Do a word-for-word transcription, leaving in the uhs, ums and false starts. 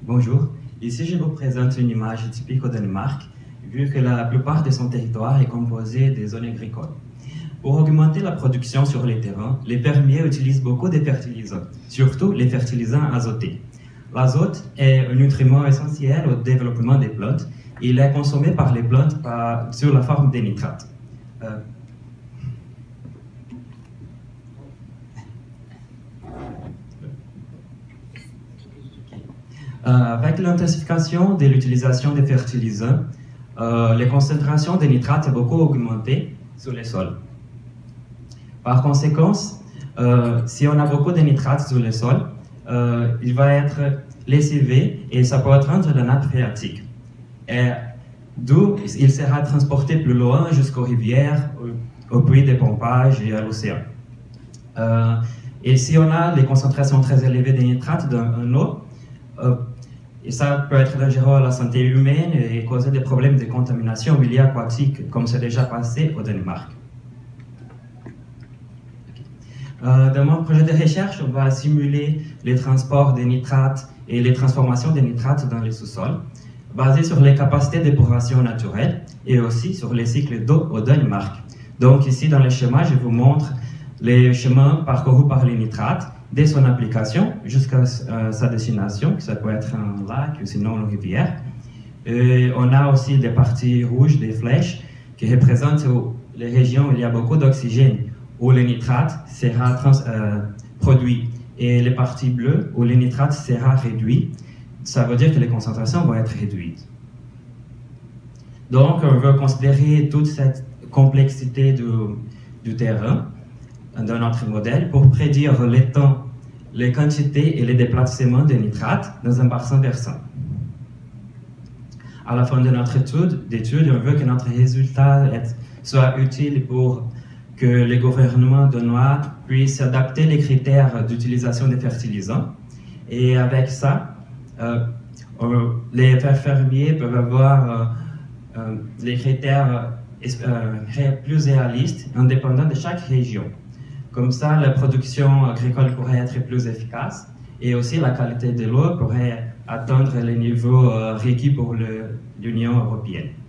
Bonjour, ici je vous présente une image typique au Danemark, vu que la plupart de son territoire est composé de zones agricoles. Pour augmenter la production sur les terrains, les fermiers utilisent beaucoup de fertilisants, surtout les fertilisants azotés. L'azote est un nutriment essentiel au développement des plantes. Il est consommé par les plantes par, sous la forme des nitrates. Euh, Euh, avec l'intensification de l'utilisation des fertilisants, euh, les concentrations de nitrates ont beaucoup augmenté sur les sols. Par conséquent, euh, si on a beaucoup de nitrates sur le sol, euh, il va être lessivé et ça peut atteindre la nappe phréatique. D'où il sera transporté plus loin jusqu'aux rivières, aux puits de pompage et à l'océan. Euh, et si on a des concentrations très élevées de nitrates dans l'eau, euh, et ça peut être dangereux à la santé humaine et causer des problèmes de contamination au milieu aquatique, comme c'est déjà passé au Danemark. Euh, dans mon projet de recherche, on va simuler les transports des nitrates et les transformations des nitrates dans les sous-sols, basés sur les capacités d'épuration naturelles et aussi sur les cycles d'eau au Danemark. Donc ici, dans le schéma, je vous montre les chemins parcourus par les nitrates dès son application jusqu'à euh, sa destination, que ça peut être un lac ou sinon une rivière. Et on a aussi des parties rouges, des flèches, qui représentent les régions où il y a beaucoup d'oxygène, où le nitrate sera trans, euh, produit, et les parties bleues, où le nitrate sera réduit. Ça veut dire que les concentrations vont être réduites. Donc, on veut considérer toute cette complexité du, du terrain dans notre modèle pour prédire le temps, les quantités et les déplacements de nitrates dans un bassin versant. À la fin de notre étude, d'étude, on veut que notre résultat soit utile pour que les gouvernements danois puissent adapter les critères d'utilisation des fertilisants. Et avec ça, euh, les fermiers peuvent avoir euh, euh, les critères euh, plus réalistes, indépendants de chaque région. Comme ça, la production agricole pourrait être plus efficace et aussi la qualité de l'eau pourrait atteindre les niveaux requis pour l'Union européenne.